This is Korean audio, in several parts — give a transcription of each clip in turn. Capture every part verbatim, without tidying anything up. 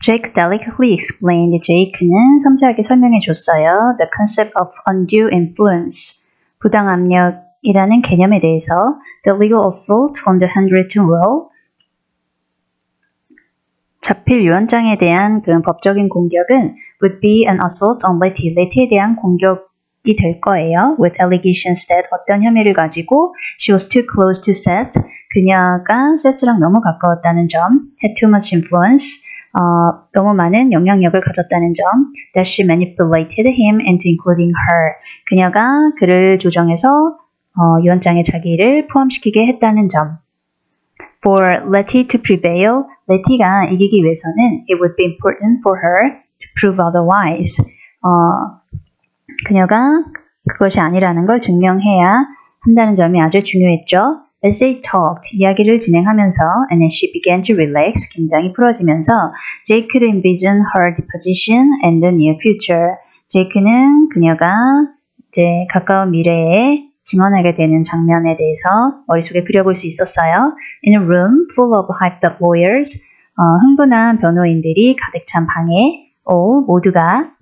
Jake delicately explained. Jake는 섬세하게 설명해 줬어요. The concept of undue influence. 부당압력이라는 개념에 대해서. The legal assault on the handwritten will. 자필 유언장에 대한 그 법적인 공격은 would be an assault on Letty. Letty에 대한 공격이 될 거예요. With allegations that 어떤 혐의를 가지고 she was too close to Seth. 그녀가 Seth랑 너무 가까웠다는 점. had too much influence. 어, 너무 많은 영향력을 가졌다는 점. That she manipulated him into including her. 그녀가 그를 조정해서 어, 유언장에 자기를 포함시키게 했다는 점. For Letty to prevail, Letty가 이기기 위해서는 it would be important for her to prove otherwise. 어, 그녀가 그것이 아니라는 걸 증명해야 한다는 점이 아주 중요했죠. As they talked, 이야기를 진행하면서 and as she began to relax, 긴장이 풀어지면서 Jake could envision her deposition and the near future. 제이크는 그녀가 이제 가까운 미래에 증언하게 되는 장면에 대해서 머릿속에 그려볼 수 있었어요. In a room full of hyped up lawyers, 어, 흥분한 변호인들이 가득 찬 방에 all 모두가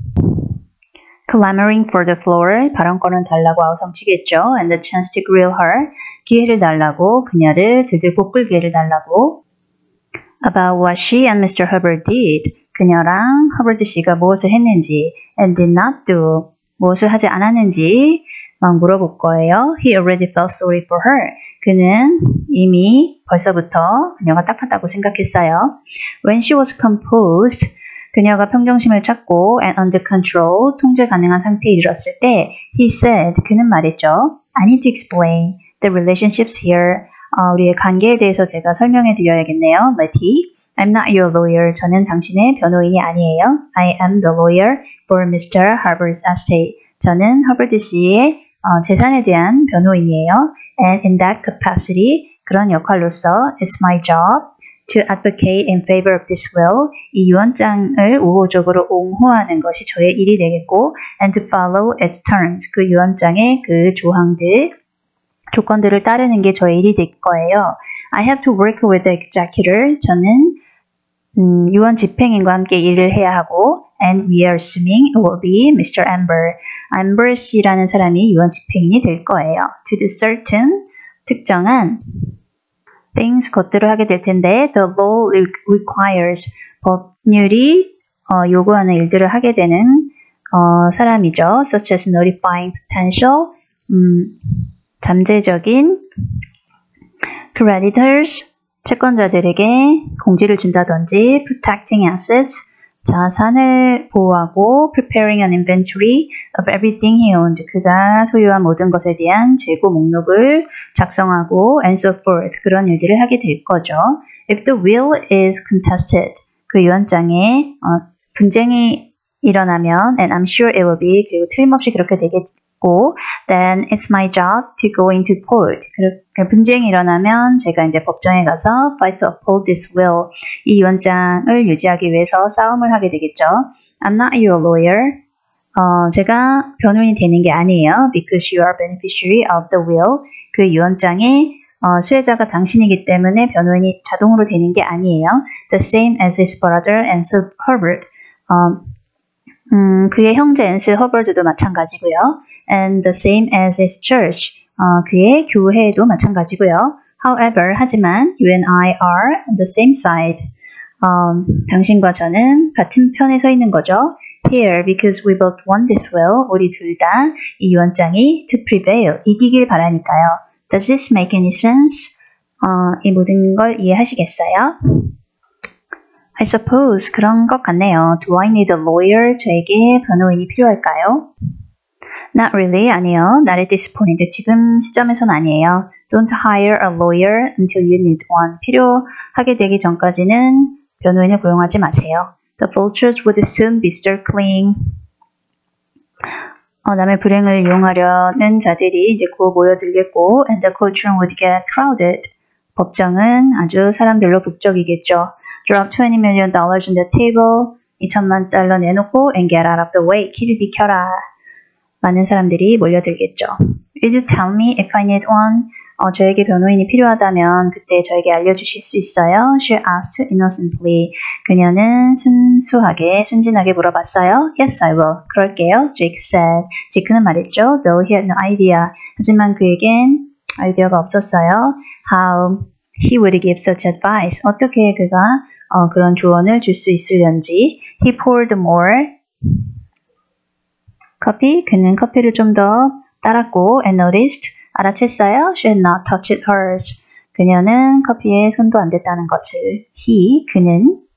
clamoring for the floor, 발언권을 달라고 아우성치겠죠. And the chance to grill her, 기회를 달라고, 그녀를 들들고 끌 기회를 달라고. About what she and Mister Hubbard did, 그녀랑 허버드 씨가 무엇을 했는지 and did not do, 무엇을 하지 않았는지 막 물어볼 거예요. He already felt sorry for her. 그는 이미 벌써부터 그녀가 딱하다고 생각했어요. When she was composed, 그녀가 평정심을 찾고 and under control, 통제 가능한 상태에 이르렀을 때 he said, 그는 말했죠. I need to explain the relationships here. 어, 우리의 관계에 대해서 제가 설명해 드려야겠네요. Letty, I'm not your lawyer. 저는 당신의 변호인이 아니에요. I am the lawyer for Mister Hubbard's estate. 저는 허버드 씨의 어, 재산에 대한 변호인이에요. And in that capacity, 그런 역할로서, it's my job to advocate in favor of this will. 이 유언장을 우호적으로 옹호하는 것이 저의 일이 되겠고, and to follow its terms. 그 유언장의 그 조항들, 조건들을 따르는 게 저의 일이 될 거예요. I have to work with the executor. 저는 음, 유언 집행인과 함께 일을 해야 하고, and we are assuming it will be Mister Amber. Amber 씨라는 사람이 유언 집행인이 될 거예요. To do certain, 특정한 things, 것들을 하게 될 텐데, the law requires, 법률이 어, 요구하는 일들을 하게 되는 어, 사람이죠. Such as notifying potential, 음, 잠재적인 creditors, 채권자들에게 공지를 준다든지, protecting assets, 자산을 보호하고, preparing an inventory of everything he owned, 그가 소유한 모든 것에 대한 재고 목록을 작성하고, and so forth, 그런 일들을 하게 될 거죠. If the will is contested, 그 유언장에 어, 분쟁이 일어나면, and I'm sure it will be, 그리고 틀림없이 그렇게 되겠고, then it's my job to go into court. 그 분쟁이 일어나면 제가 이제 법정에 가서 fight to uphold this will. 이 유언장을 유지하기 위해서 싸움을 하게 되겠죠. I'm not your lawyer. 어, 제가 변호인이 되는 게 아니에요. Because you are beneficiary of the will. 그 유언장의 어, 수혜자가 당신이기 때문에 변호인이 자동으로 되는 게 아니에요. The same as his brother Ansel Herbert. 어, 음, 그의 형제 앤슬 허버드도 마찬가지고요. And the same as his church. 어, 그의 교회도 마찬가지고요. However, 하지만 you and I are on the same side. 어, 당신과 저는 같은 편에 서 있는 거죠. Here, because we both want this will. 우리 둘 다 이 유언장이 to prevail, 이기길 바라니까요. Does this make any sense? 어, 이 모든 걸 이해하시겠어요? I suppose 그런 것 같네요. Do I need a lawyer? 저에게 변호인이 필요할까요? Not really. 아니요. Not at this point. 지금 시점에선 아니에요. Don't hire a lawyer until you need one. 필요하게 되기 전까지는 변호인을 고용하지 마세요. The vultures would soon be circling. 어, 남의 불행을 이용하려는 자들이 이제 곧 모여들겠고, and the courtroom would get crowded. 법정은 아주 사람들로 북적이겠죠. Drop twenty million dollars on the table. 이천만 달러 내놓고 and get out of the way. 길을 비켜라. 많은 사람들이 몰려들겠죠. Will you tell me if I need one? 어, 저에게 변호인이 필요하다면 그때 저에게 알려주실 수 있어요? She asked innocently. 그녀는 순수하게, 순진하게 물어봤어요. Yes, I will. 그럴게요. Jake said. 제이크는 말했죠. Though he had no idea. 하지만 그에겐 아이디어가 없었어요. How he would give such advice. 어떻게 그가 어, 그런 조언을 줄 수 있을런지. He poured more 커피. 그는 커피를 좀 더 따랐고 and noticed. 알아챘어요. She had not touched hers. 그녀는 커피에 손도 안 댔다는 것을. He, 그는